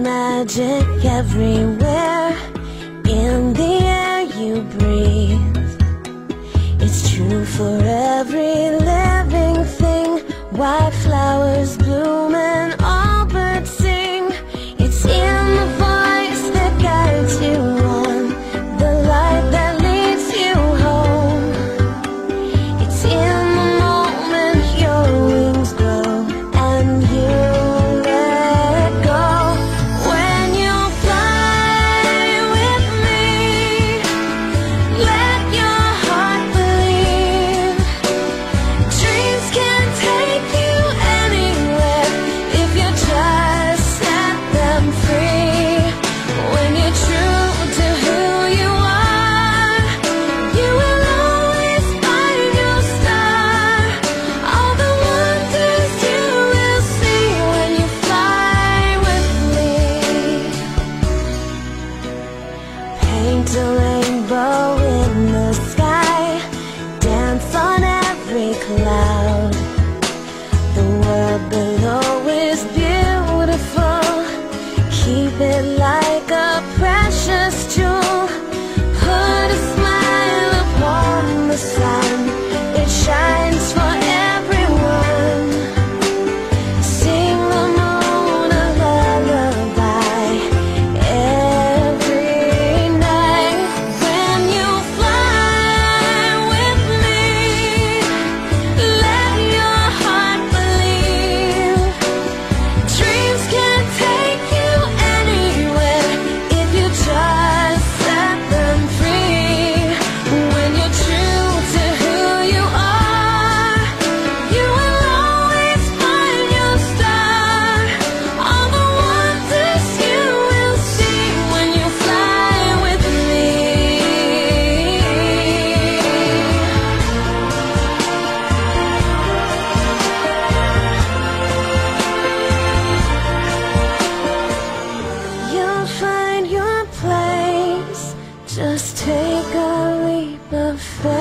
magic everywhere in the air you breathe. It's true for every living thing. White flowers bloom and all birds sing. It's in the voice that guides you on, the light that leads you home. It's in the moment your wings grow and you let go. When you fly with me, let your heart believe. Dreams can take you anywhere if you just set them free. When you're true to who you are, you will always find your star. All the wonders you will see when you fly with me. Paint a rainbow in the sky, dance on every cloud. The world below is beautiful. Keep it like a precious jewel. Put a smile upon the sun. It shines for everyone. Sing the moon a lullaby every night. When you fly with me, let your heart believe. Dreams can take you anywhere if you just set them free. When you're true to who you are, you will always find your star. All the wonders you will see when you fly with me. You'll find your place. Just take a leap of faith.